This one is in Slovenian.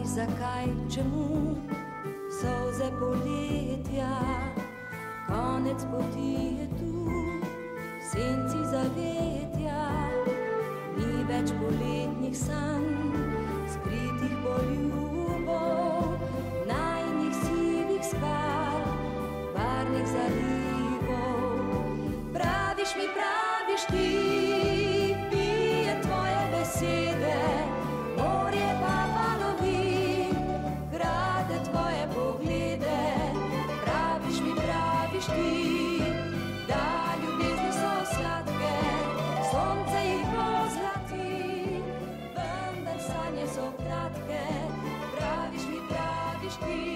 Praviš zakaj, čemu solze poletja, konec poti je tu, v senci zavetja. Ni več poletnih sanj, skritih poljubov, najinih sivih skal, varnih zalivov. Praviš ti, pije tvoje besede, morje pa valovi, krade tvoje poglede. Praviš ti, da ljubezni so sladke, sonce jih pozlati, vendar sanje so kratke. Praviš ti,